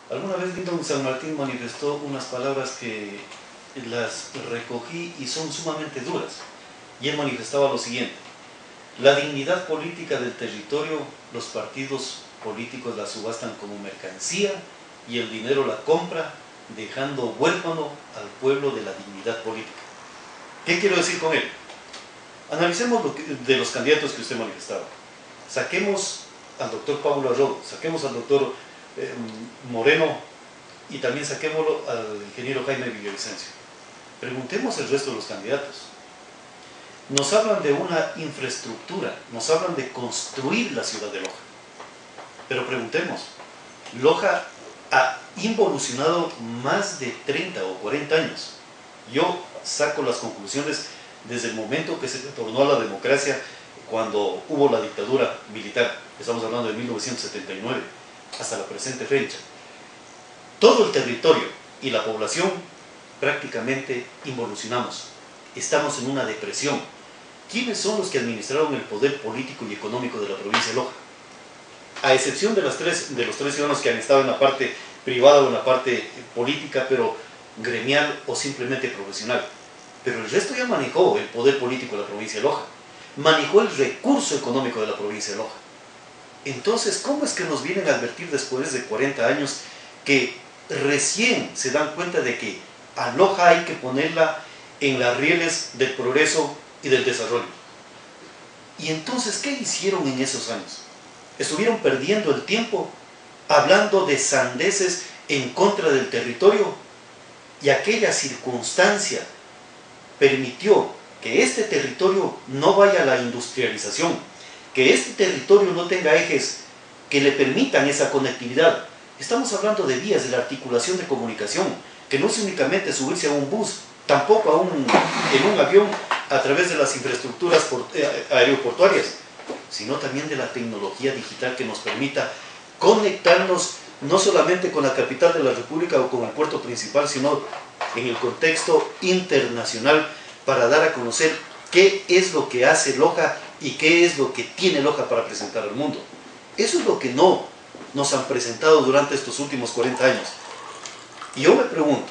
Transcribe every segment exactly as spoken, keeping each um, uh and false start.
Alguna vez Lyndon San Martín manifestó unas palabras que las recogí y son sumamente duras. Y él manifestaba lo siguiente: la dignidad política del territorio, los partidos políticos la subastan como mercancía y el dinero la compra, dejando huérfano al pueblo de la dignidad política. ¿Qué quiero decir con él? Analicemos lo que, de los candidatos que usted manifestaba. Saquemos al doctor Pablo Arroyo, saquemos al doctor eh, Moreno y también saquémoslo al ingeniero Jaime Villavicencio. Preguntemos el resto de los candidatos. Nos hablan de una infraestructura, nos hablan de construir la ciudad de Loja. Pero preguntemos, Loja ha involucionado más de treinta o cuarenta años. Yo saco las conclusiones desde el momento que se retornó a la democracia, cuando hubo la dictadura militar, estamos hablando de mil novecientos setenta y nueve, hasta la presente fecha. Todo el territorio y la población prácticamente involucionamos. Estamos en una depresión. ¿Quiénes son los que administraron el poder político y económico de la provincia de Loja? A excepción de, las tres, de los tres ciudadanos que han estado en la parte privada o en la parte política, pero gremial o simplemente profesional. Pero el resto ya manejó el poder político de la provincia de Loja. Manejó el recurso económico de la provincia de Loja. Entonces, ¿cómo es que nos vienen a advertir después de cuarenta años que recién se dan cuenta de que a Loja hay que ponerla en las rieles del progreso y del desarrollo? Y entonces, ¿qué hicieron en esos años? Estuvieron perdiendo el tiempo hablando de sandeces en contra del territorio, y aquella circunstancia permitió que este territorio no vaya a la industrialización, que este territorio no tenga ejes que le permitan esa conectividad. Estamos hablando de vías, de la articulación de comunicación, que no es únicamente subirse a un bus, tampoco a un, en un avión a través de las infraestructuras port, eh, aeroportuarias, sino también de la tecnología digital que nos permita conectarnos no solamente con la capital de la República o con el puerto principal, sino en el contexto internacional, para dar a conocer qué es lo que hace Loja y qué es lo que tiene Loja para presentar al mundo. Eso es lo que no nos han presentado durante estos últimos cuarenta años. Y yo me pregunto,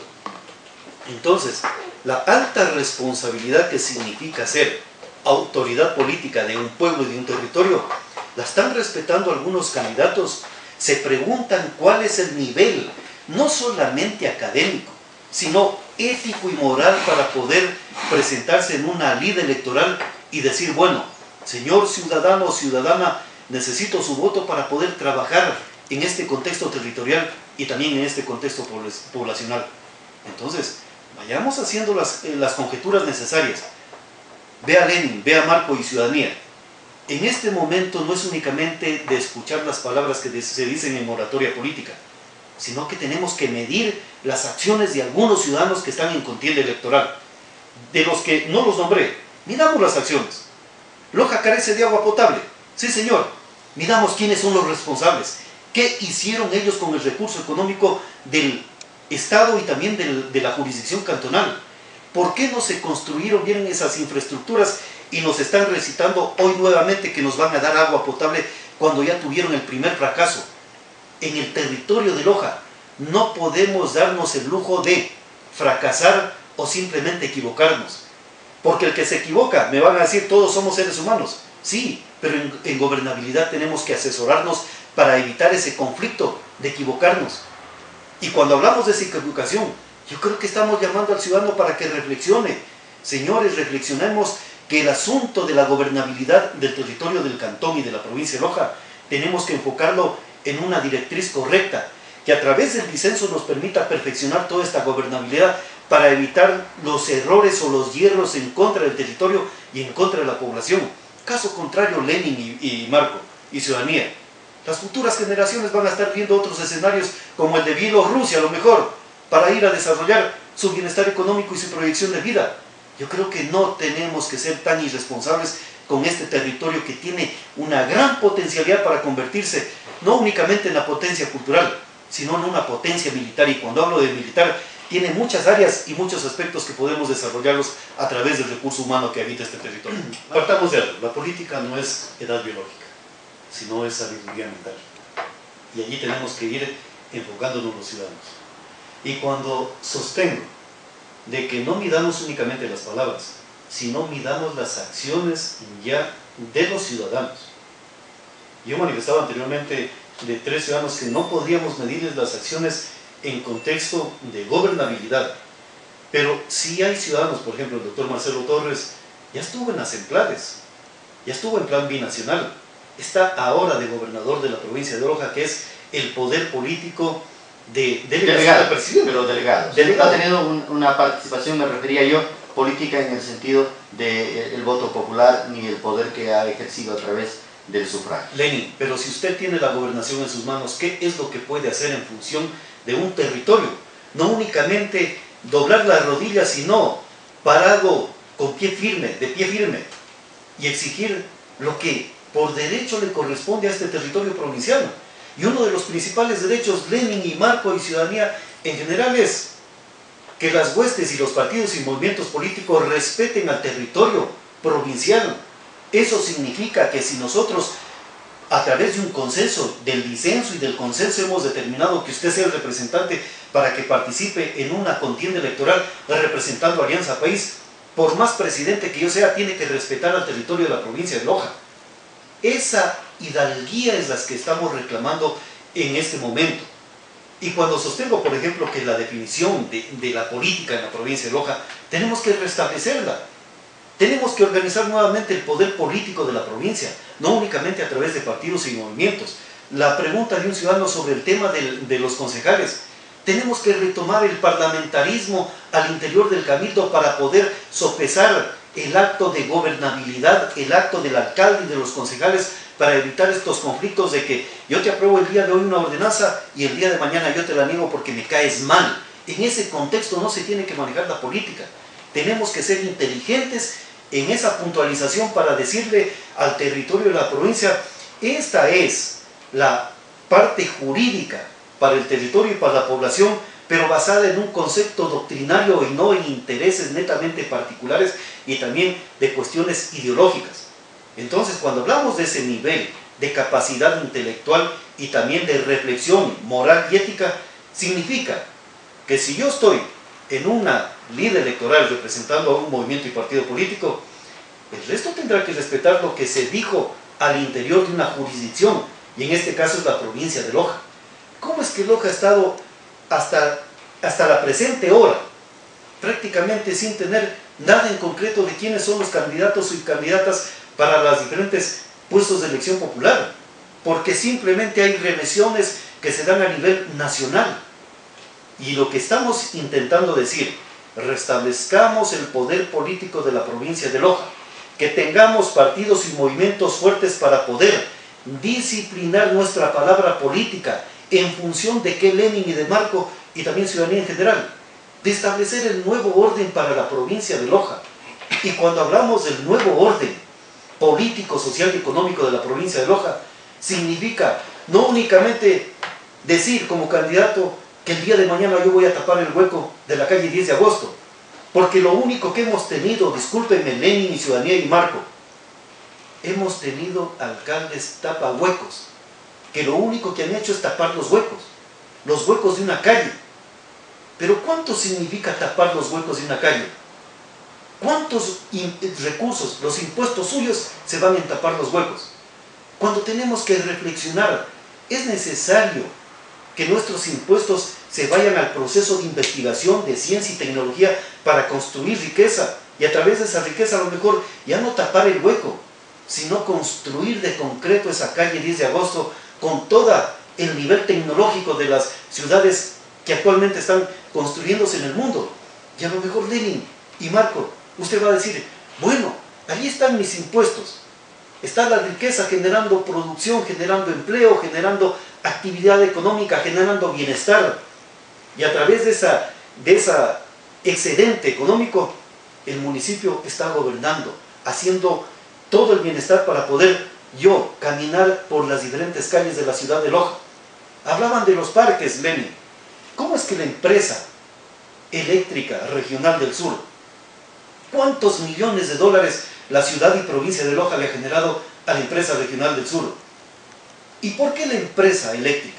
entonces, la alta responsabilidad que significa ser autoridad política de un pueblo y de un territorio, ¿la están respetando algunos candidatos? Se preguntan cuál es el nivel, no solamente académico, sino ético y moral, para poder presentarse en una lid electoral y decir: bueno, señor ciudadano o ciudadana, necesito su voto para poder trabajar en este contexto territorial y también en este contexto poblacional. Entonces, vayamos haciendo las, eh, las conjeturas necesarias. Ve a Lenin, ve a Marco y Ciudadanía. En este momento no es únicamente de escuchar las palabras que se dicen en oratoria política, sino que tenemos que medir las acciones de algunos ciudadanos que están en contienda electoral. De los que no los nombré, midamos las acciones. Loja carece de agua potable. Sí, señor. Midamos quiénes son los responsables. ¿Qué hicieron ellos con el recurso económico del Estado y también del, de la jurisdicción cantonal? ¿Por qué no se construyeron bien esas infraestructuras y nos están recitando hoy nuevamente que nos van a dar agua potable cuando ya tuvieron el primer fracaso? En el territorio de Loja no podemos darnos el lujo de fracasar o simplemente equivocarnos, porque el que se equivoca, me van a decir, todos somos seres humanos. Sí, pero en, en gobernabilidad tenemos que asesorarnos para evitar ese conflicto de equivocarnos. Y cuando hablamos de esa equivocación, yo creo que estamos llamando al ciudadano para que reflexione. Señores, reflexionemos que el asunto de la gobernabilidad del territorio del cantón y de la provincia de Loja tenemos que enfocarlo en una directriz correcta, que a través del disenso nos permita perfeccionar toda esta gobernabilidad para evitar los errores o los hierros en contra del territorio y en contra de la población. Caso contrario, Lenin y, y Marco y Ciudadanía, las futuras generaciones van a estar viendo otros escenarios como el de Bielorrusia, a lo mejor, para ir a desarrollar su bienestar económico y su proyección de vida. Yo creo que no tenemos que ser tan irresponsables con este territorio que tiene una gran potencialidad para convertirse no únicamente en la potencia cultural, sino en una potencia militar. Y cuando hablo de militar, tiene muchas áreas y muchos aspectos que podemos desarrollarlos a través del recurso humano que habita este territorio. Partamos de algo: la política no es edad biológica, sino es sabiduría mental. Y allí tenemos que ir enfocándonos los ciudadanos. Y cuando sostengo de que no midamos únicamente las palabras, sino midamos las acciones ya de los ciudadanos. Yo manifestaba anteriormente de tres ciudadanos que no podríamos medirles las acciones en contexto de gobernabilidad, pero sí hay ciudadanos, por ejemplo el doctor Marcelo Torres ya estuvo en las Emplades, ya estuvo en plan binacional, está ahora de gobernador de la provincia de Loja, que es el poder político de delegado, pero delegado. delegado. Ha tenido un, una participación, me refería yo, política en el sentido del de voto popular ni el poder que ha ejercido a través del sufragio. Lenin, pero si usted tiene la gobernación en sus manos, ¿qué es lo que puede hacer en función de un territorio? No únicamente doblar las rodillas, sino parado con pie firme, de pie firme, y exigir lo que por derecho le corresponde a este territorio provincial. Y uno de los principales derechos, Lenin y Marco y ciudadanía en general, es que las huestes y los partidos y movimientos políticos respeten al territorio provincial. Eso significa que si nosotros, a través de un consenso, del disenso y del consenso, hemos determinado que usted sea el representante para que participe en una contienda electoral representando a Alianza País, por más presidente que yo sea, tiene que respetar al territorio de la provincia de Loja. Esa hidalguía es la que estamos reclamando en este momento. Y cuando sostengo, por ejemplo, que la definición de, de la política en la provincia de Loja, tenemos que restablecerla. Tenemos que organizar nuevamente el poder político de la provincia, no únicamente a través de partidos y movimientos. La pregunta de un ciudadano sobre el tema de, de los concejales, tenemos que retomar el parlamentarismo al interior del cabildo para poder sopesar el acto de gobernabilidad, el acto del alcalde y de los concejales, para evitar estos conflictos de que yo te apruebo el día de hoy una ordenanza y el día de mañana yo te la niego porque me caes mal. En ese contexto no se tiene que manejar la política. Tenemos que ser inteligentes en esa puntualización para decirle al territorio de la provincia, esta es la parte jurídica para el territorio y para la población, pero basada en un concepto doctrinario y no en intereses netamente particulares y también de cuestiones ideológicas. Entonces, cuando hablamos de ese nivel de capacidad intelectual y también de reflexión moral y ética, significa que si yo estoy en una línea electoral representando a un movimiento y partido político, el resto tendrá que respetar lo que se dijo al interior de una jurisdicción, y en este caso es la provincia de Loja. ¿Cómo es que Loja ha estado hasta, hasta la presente hora prácticamente sin tener nada en concreto de quiénes son los candidatos y candidatas para los diferentes puestos de elección popular? Porque simplemente hay revisiones que se dan a nivel nacional. Y lo que estamos intentando decir, restablezcamos el poder político de la provincia de Loja, que tengamos partidos y movimientos fuertes para poder disciplinar nuestra palabra política en función de qué Lenin y de Marco y también ciudadanía en general, de establecer el nuevo orden para la provincia de Loja. Y cuando hablamos del nuevo orden político, social y económico de la provincia de Loja, significa no únicamente decir como candidato que el día de mañana yo voy a tapar el hueco de la calle diez de agosto, porque lo único que hemos tenido, discúlpenme Lenin y ciudadanía y Marco, hemos tenido alcaldes tapahuecos, que lo único que han hecho es tapar los huecos, los huecos de una calle. Pero ¿cuánto significa tapar los huecos de una calle? ¿Cuántos recursos, los impuestos suyos, se van a tapar los huecos? Cuando tenemos que reflexionar, es necesario que nuestros impuestos se vayan al proceso de investigación de ciencia y tecnología para construir riqueza, y a través de esa riqueza a lo mejor ya no tapar el hueco, sino construir de concreto esa calle diez de agosto con todo el nivel tecnológico de las ciudades que actualmente están construyéndose en el mundo. Y a lo mejor Lenin y Marco, usted va a decir, bueno, allí están mis impuestos, está la riqueza generando producción, generando empleo, generando actividad económica, generando bienestar, y a través de esa, de esa excedente económico, el municipio está gobernando, haciendo todo el bienestar para poder yo caminar por las diferentes calles de la ciudad de Loja. Hablaban de los parques, Lenin. ¿Cómo es que la empresa eléctrica regional del sur, cuántos millones de dólares la ciudad y provincia de Loja le ha generado a la empresa regional del sur? ¿Y por qué la empresa eléctrica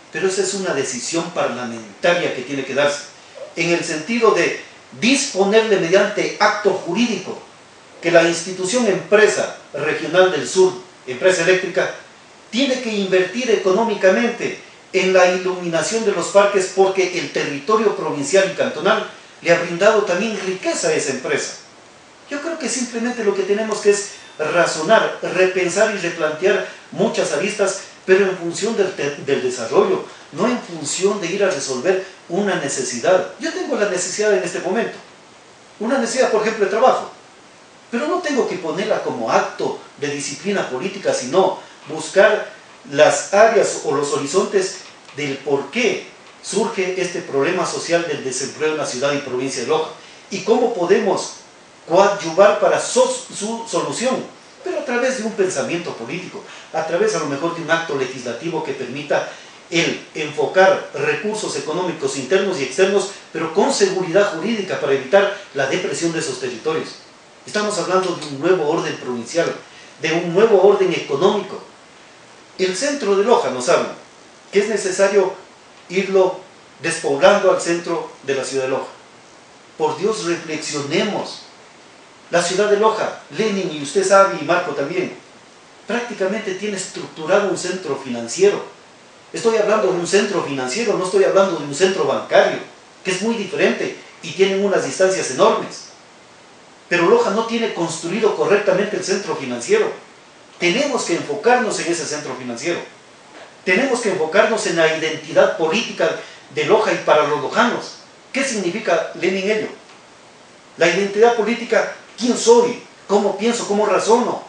pero esa es una decisión parlamentaria que tiene que darse, en el sentido de disponerle mediante acto jurídico que la institución Empresa Regional del Sur, Empresa Eléctrica, tiene que invertir económicamente en la iluminación de los parques, porque el territorio provincial y cantonal le ha brindado también riqueza a esa empresa. Yo creo que simplemente lo que tenemos que es razonar, repensar y replantear muchas aristas, pero en función del, del desarrollo, no en función de ir a resolver una necesidad. Yo tengo la necesidad en este momento, una necesidad, por ejemplo, de trabajo, pero no tengo que ponerla como acto de disciplina política, sino buscar las áreas o los horizontes del por qué surge este problema social del desempleo en la ciudad y provincia de Loja, y cómo podemos coadyuvar para so su solución, pero a través de un pensamiento político, a través a lo mejor de un acto legislativo que permita el enfocar recursos económicos internos y externos, pero con seguridad jurídica para evitar la depresión de esos territorios. Estamos hablando de un nuevo orden provincial, de un nuevo orden económico. El centro de Loja nos habla que es necesario irlo despoblando al centro de la ciudad de Loja. Por Dios, reflexionemos. La ciudad de Loja, Lenin, y usted sabe, y Marco también, prácticamente tiene estructurado un centro financiero. Estoy hablando de un centro financiero, no estoy hablando de un centro bancario, que es muy diferente y tienen unas distancias enormes. Pero Loja no tiene construido correctamente el centro financiero. Tenemos que enfocarnos en ese centro financiero. Tenemos que enfocarnos en la identidad política de Loja y para los lojanos. ¿Qué significa, Lenin, ello? La identidad política, ¿quién soy? ¿Cómo pienso? ¿Cómo razono?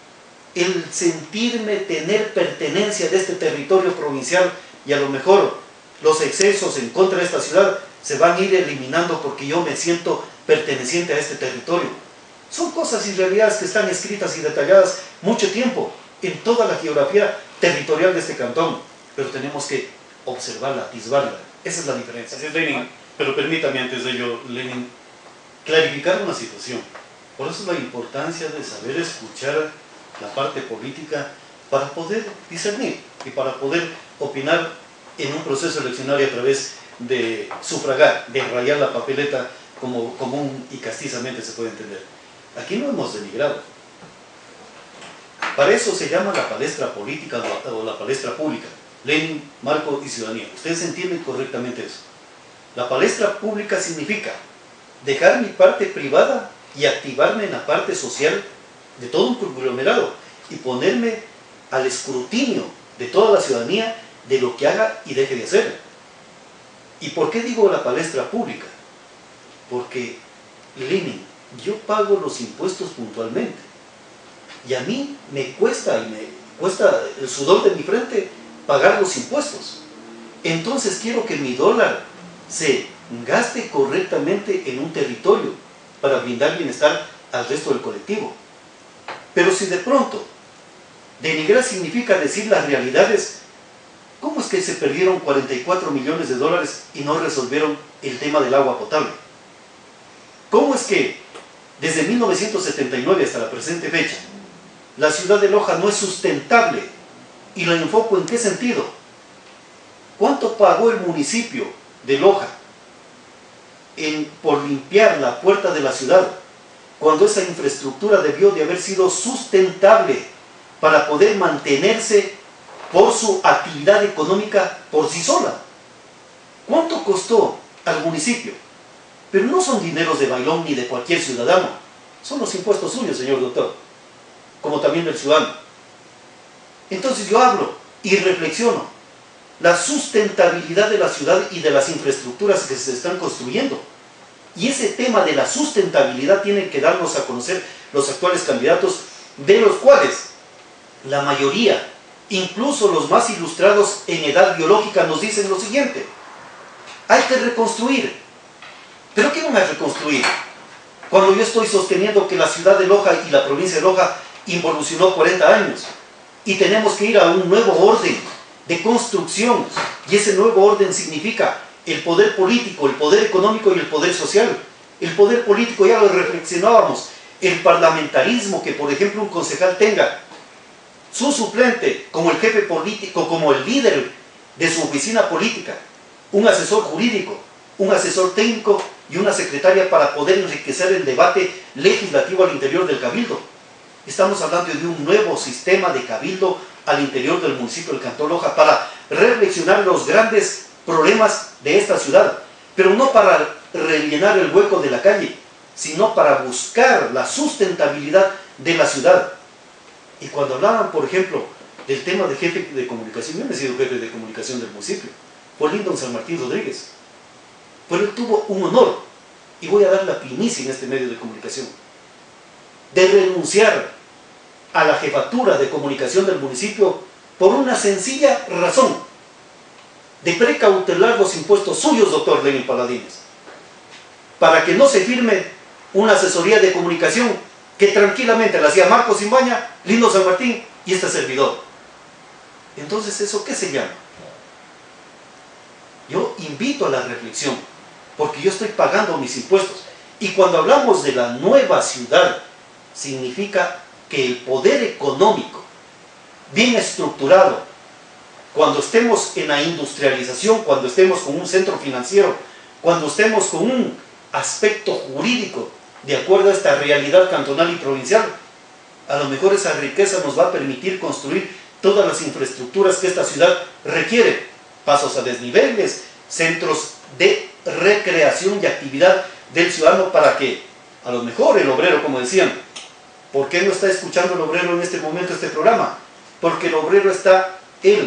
El sentirme tener pertenencia de este territorio provincial, y a lo mejor los excesos en contra de esta ciudad se van a ir eliminando porque yo me siento perteneciente a este territorio. Son cosas y realidades que están escritas y detalladas mucho tiempo en toda la geografía territorial de este cantón, pero tenemos que observarla, atisbarla. Esa es la diferencia. Así es, Lenin, pero permítame antes de ello, Lenin, clarificar una situación. Por eso la importancia de saber escuchar la parte política para poder discernir y para poder opinar en un proceso eleccionario a través de sufragar, de rayar la papeleta como común y castizamente se puede entender. Aquí no hemos denigrado. Para eso se llama la palestra política o la palestra pública. Lenin, Marco y ciudadanía. Ustedes entienden correctamente eso. La palestra pública significa dejar mi parte privada y activarme en la parte social de todo un conglomerado y ponerme al escrutinio de toda la ciudadanía de lo que haga y deje de hacer. ¿Y por qué digo la palestra pública? Porque, Lenin, yo pago los impuestos puntualmente y a mí me cuesta, y me cuesta el sudor de mi frente pagar los impuestos. Entonces quiero que mi dólar se gaste correctamente en un territorio para brindar bienestar al resto del colectivo. Pero si de pronto denigrar significa decir las realidades, ¿cómo es que se perdieron cuarenta y cuatro millones de dólares y no resolvieron el tema del agua potable? ¿Cómo es que desde mil novecientos setenta y nueve hasta la presente fecha la ciudad de Loja no es sustentable? Y lo enfoco en qué sentido. ¿Cuánto pagó el municipio de Loja en, por limpiar la puerta de la ciudad, cuando esa infraestructura debió de haber sido sustentable para poder mantenerse por su actividad económica por sí sola? ¿Cuánto costó al municipio? Pero no son dineros de Bailón ni de cualquier ciudadano, son los impuestos suyos, señor doctor, como también del ciudadano. Entonces yo hablo y reflexiono la sustentabilidad de la ciudad y de las infraestructuras que se están construyendo. Y ese tema de la sustentabilidad tienen que darnos a conocer los actuales candidatos, de los cuales la mayoría, incluso los más ilustrados en edad biológica, nos dicen lo siguiente: hay que reconstruir. ¿Pero qué van a reconstruir? Cuando yo estoy sosteniendo que la ciudad de Loja y la provincia de Loja involucionó cuarenta años y tenemos que ir a un nuevo orden de construcción, y ese nuevo orden significa el poder político, el poder económico y el poder social. El poder político, ya lo reflexionábamos, el parlamentarismo, que por ejemplo un concejal tenga su suplente como el jefe político, como el líder de su oficina política, un asesor jurídico, un asesor técnico y una secretaria para poder enriquecer el debate legislativo al interior del cabildo. Estamos hablando de un nuevo sistema de cabildo al interior del municipio del Cantón Loja para reflexionar los grandes problemas de esta ciudad, pero no para rellenar el hueco de la calle, sino para buscar la sustentabilidad de la ciudad. Y cuando hablaban, por ejemplo, del tema de jefe de comunicación, yo no he sido jefe de comunicación del municipio, fue Lindon San Martín Rodríguez, pero él tuvo un honor, y voy a dar la primicia en este medio de comunicación, de renunciar a la jefatura de comunicación del municipio por una sencilla razón, de precautelar los impuestos suyos, doctor Lenin Paladines, para que no se firme una asesoría de comunicación que tranquilamente la hacía Marcos Simbaña, Lindon San Martín y este servidor. Entonces, ¿eso qué se llama? Yo invito a la reflexión, porque yo estoy pagando mis impuestos. Y cuando hablamos de la nueva ciudad, significa que el poder económico, bien estructurado, cuando estemos en la industrialización, cuando estemos con un centro financiero, cuando estemos con un aspecto jurídico, de acuerdo a esta realidad cantonal y provincial, a lo mejor esa riqueza nos va a permitir construir todas las infraestructuras que esta ciudad requiere, pasos a desniveles, centros de recreación y actividad del ciudadano para que, a lo mejor el obrero, como decían, ¿por qué no está escuchando el obrero en este momento este programa? Porque el obrero está, él,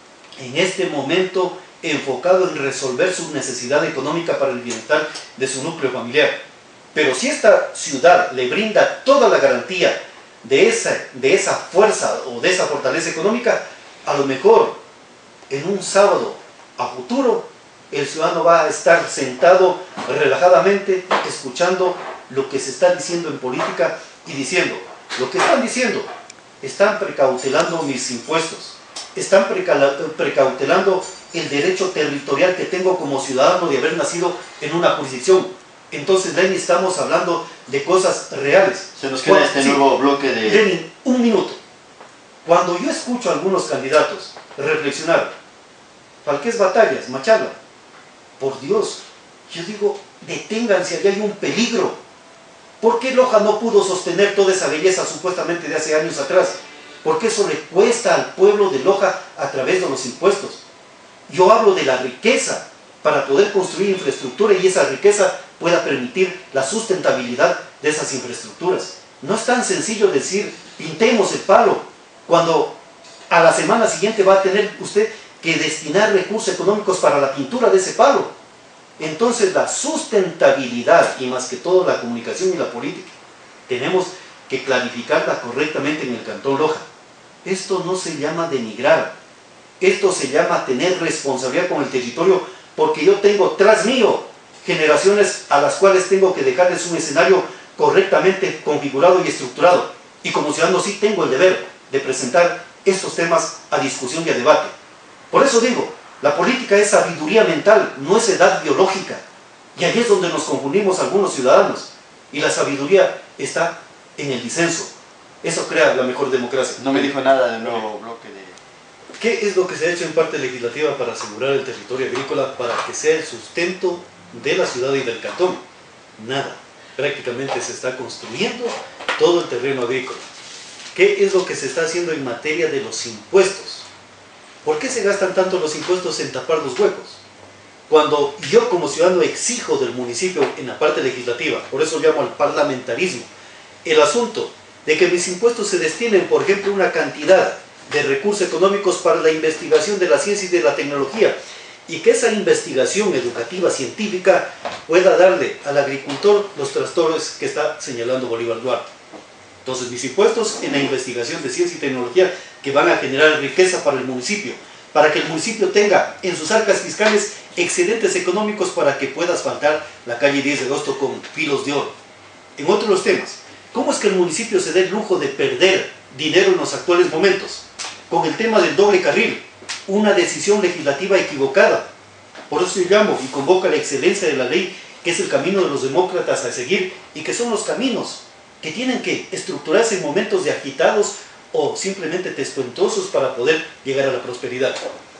en este momento, enfocado en resolver su necesidad económica para el bienestar de su núcleo familiar. Pero si esta ciudad le brinda toda la garantía de esa, de esa fuerza o de esa fortaleza económica, a lo mejor en un sábado a futuro el ciudadano va a estar sentado relajadamente escuchando lo que se está diciendo en política y diciendo, lo que están diciendo, están precautelando mis impuestos, están precautelando el derecho territorial que tengo como ciudadano de haber nacido en una jurisdicción. Entonces, Lenin, estamos hablando de cosas reales. Se nos queda este sí, nuevo bloque de... Lenin, un minuto. Cuando yo escucho a algunos candidatos reflexionar, Falqués Batallas, Machala, por Dios, yo digo, deténganse, allá hay un peligro. ¿Por qué Loja no pudo sostener toda esa belleza supuestamente de hace años atrás? Porque eso le cuesta al pueblo de Loja a través de los impuestos. Yo hablo de la riqueza para poder construir infraestructura y esa riqueza pueda permitir la sustentabilidad de esas infraestructuras. No es tan sencillo decir, pintemos el palo, cuando a la semana siguiente va a tener usted que destinar recursos económicos para la pintura de ese palo. Entonces la sustentabilidad y más que todo la comunicación y la política tenemos que clarificarla correctamente en el Cantón Loja. Esto no se llama denigrar, esto se llama tener responsabilidad con el territorio, porque yo tengo tras mío generaciones a las cuales tengo que dejarles un escenario correctamente configurado y estructurado, y como ciudadano sí tengo el deber de presentar estos temas a discusión y a debate. Por eso digo, la política es sabiduría mental, no es edad biológica, y ahí es donde nos confundimos algunos ciudadanos, y la sabiduría está en el disenso. Eso crea la mejor democracia. No me dijo nada del nuevo bloque de... ¿Qué es lo que se ha hecho en parte legislativa para asegurar el territorio agrícola para que sea el sustento de la ciudad y del cantón? Nada. Prácticamente se está construyendo todo el terreno agrícola. ¿Qué es lo que se está haciendo en materia de los impuestos? ¿Por qué se gastan tanto los impuestos en tapar los huecos? Cuando yo como ciudadano exijo del municipio en la parte legislativa, por eso llamo al parlamentarismo, el asunto de que mis impuestos se destinen, por ejemplo, una cantidad de recursos económicos para la investigación de la ciencia y de la tecnología, y que esa investigación educativa científica pueda darle al agricultor los trastornos que está señalando Bolívar Duarte. Entonces, mis impuestos en la investigación de ciencia y tecnología que van a generar riqueza para el municipio, para que el municipio tenga en sus arcas fiscales excedentes económicos para que pueda asfaltar la calle diez de agosto con filos de oro. En otros temas, ¿cómo es que el municipio se dé el lujo de perder dinero en los actuales momentos? Con el tema del doble carril, una decisión legislativa equivocada. Por eso yo llamo y convoco a la excelencia de la ley, que es el camino de los demócratas a seguir y que son los caminos que tienen que estructurarse en momentos de agitados o simplemente testuentosos para poder llegar a la prosperidad.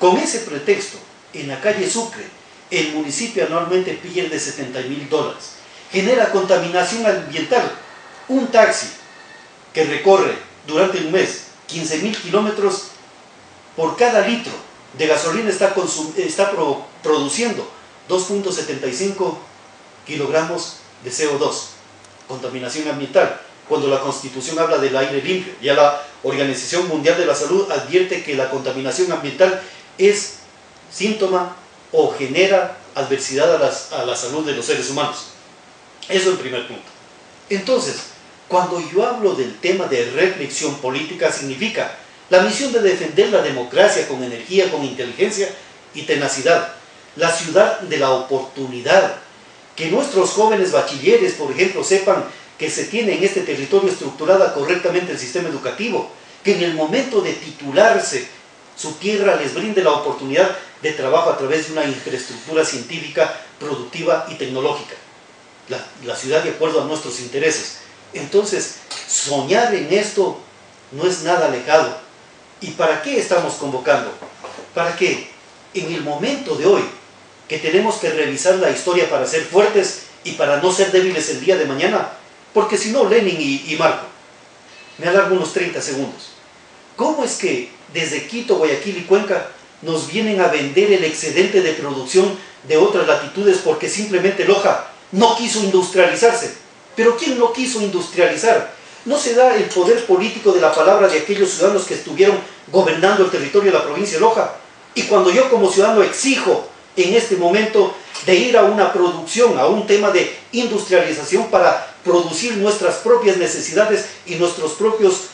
Con ese pretexto, en la calle Sucre, el municipio anualmente pierde setenta mil dólares. Genera contaminación ambiental. Un taxi que recorre durante un mes quince mil kilómetros, por cada litro de gasolina está, está pro produciendo dos punto setenta y cinco kilogramos de C O dos. Contaminación ambiental. Cuando la Constitución habla del aire limpio, ya la Organización Mundial de la Salud advierte que la contaminación ambiental es síntoma o genera adversidad a, las, a la salud de los seres humanos. Eso es el primer punto. Entonces, cuando yo hablo del tema de reflexión política, significa la misión de defender la democracia con energía, con inteligencia y tenacidad. La ciudad de la oportunidad. Que nuestros jóvenes bachilleres, por ejemplo, sepan que se tiene en este territorio estructurada correctamente el sistema educativo. Que en el momento de titularse, su tierra les brinde la oportunidad de trabajo a través de una infraestructura científica, productiva y tecnológica. La, la ciudad de acuerdo a nuestros intereses. Entonces, soñar en esto no es nada alejado. ¿Y para qué estamos convocando? Para que en el momento de hoy, que tenemos que revisar la historia para ser fuertes y para no ser débiles el día de mañana, porque si no, Lenin y, y Marco, me alargo unos treinta segundos. ¿Cómo es que desde Quito, Guayaquil y Cuenca nos vienen a vender el excedente de producción de otras latitudes porque simplemente Loja no quiso industrializarse? ¿Pero quién no quiso industrializar? ¿No se da el poder político de la palabra de aquellos ciudadanos que estuvieron gobernando el territorio de la provincia de Loja? Y cuando yo como ciudadano exijo en este momento de ir a una producción, a un tema de industrialización para producir nuestras propias necesidades y nuestros propios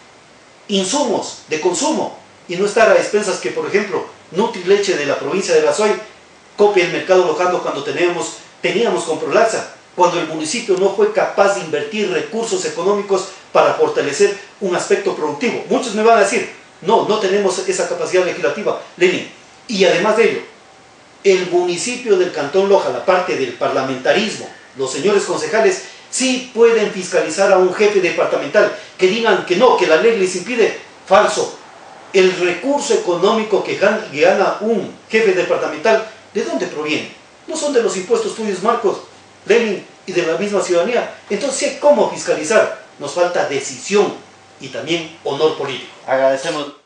insumos de consumo, y no estar a expensas que, por ejemplo, Nutrileche de la provincia de La Suay copia el mercado lojano cuando teníamos, teníamos Comprolaxa, cuando el municipio no fue capaz de invertir recursos económicos para fortalecer un aspecto productivo. Muchos me van a decir, no, no tenemos esa capacidad legislativa, Lenin. Y además de ello, el municipio del Cantón Loja, la parte del parlamentarismo, los señores concejales, sí pueden fiscalizar a un jefe departamental, que digan que no, que la ley les impide. Falso. El recurso económico que gana un jefe departamental, ¿de dónde proviene? No son de los impuestos tuyos, Marcos, Lenin, y de la misma ciudadanía. Entonces, ¿sí? ¿Cómo fiscalizar? Nos falta decisión y también honor político. Agradecemos.